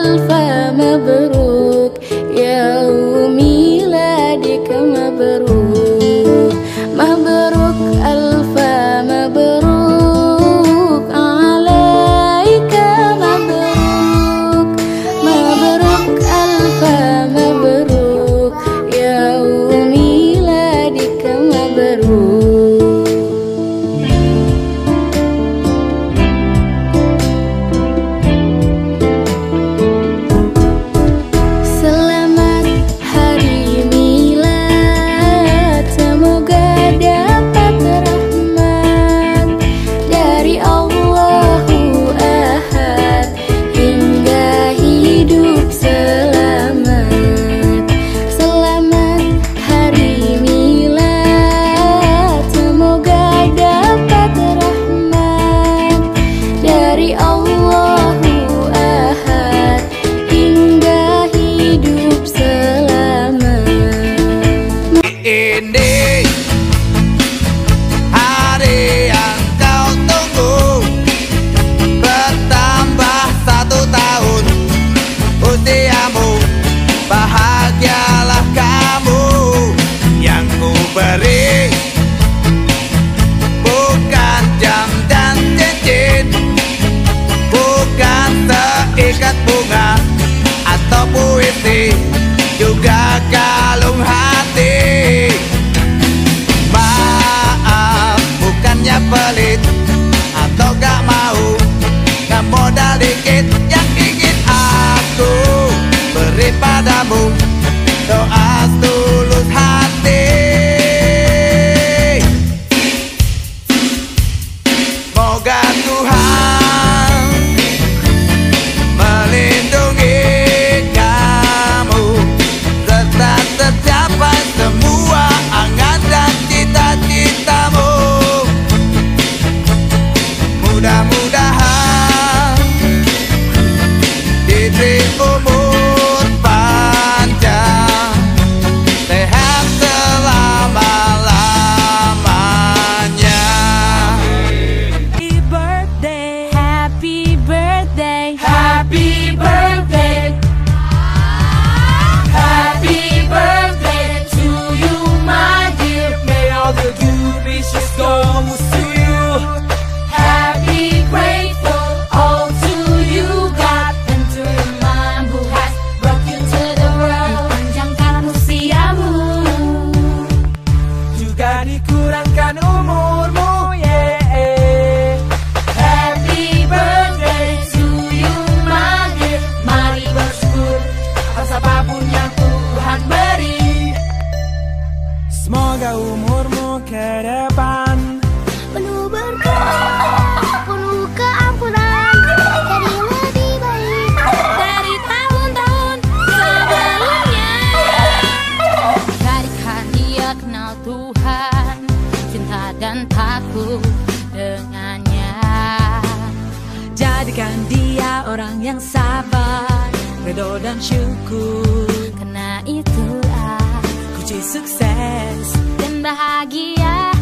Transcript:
ألف مبروك يوم ميلادك مبروك مبروك ألف مبروك عليك مبروك مبروك ألف مبروك يوم ميلادك مبروك. Bahagialah kamu yang ku beri, bukan jam dan cincin, bukan seikat bunga atau puisi, juga kalung hati. Maaf, bukannya pelit atau gak mau, gak modal dikit yang ingin aku beri padamu, doa tulus hati. Moga Tuhan melindungi kamu, serta tercapai semua angan dan cita-citamu. Mudah-mudahan diberi umur panjang, sehat selama-lamanya. Happy birthday, Happy birthday, happy birthday, happy birthday to you, my dear. May all the good wishes go to you. Happy, grateful, all to you, God, and to your mom who has brought you to the world. Panjangkan usiamu, juga dikurangkan umurmu, yeah. Happy birthday to you, my dear. Mari bersyukur atas apapun yang Tuhan beri. Semoga umurmu ke depan penuh berkah, penuh keampunan, jadi lebih baik dari tahun-tahun sebelumnya. Jadikan dia kenal Tuhan, cinta dan takut dengannya. Jadikan dia orang yang sabar, ridho dan syukur. Karena itulah Kunci sukses dan bahagia.